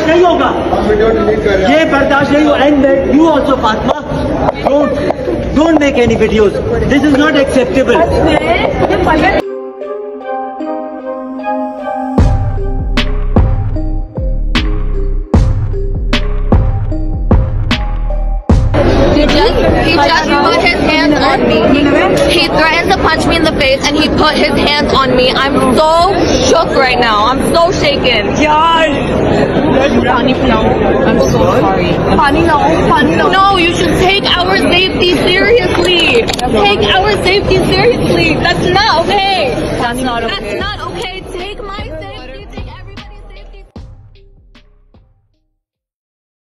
बर्दाश्त नहीं होगा, ये बर्दाश्त नहीं होगा। And you also Fatima, don't make any videos. This is not acceptable. He just put his hands on me. He threatened to punch me in the face and he put his hands on me. I'm so shook right now. I'm so shaken. Pani pilao. I'm so sorry. Pani no. No, you should take our safety seriously. Take our safety seriously. That's not okay. That's not okay.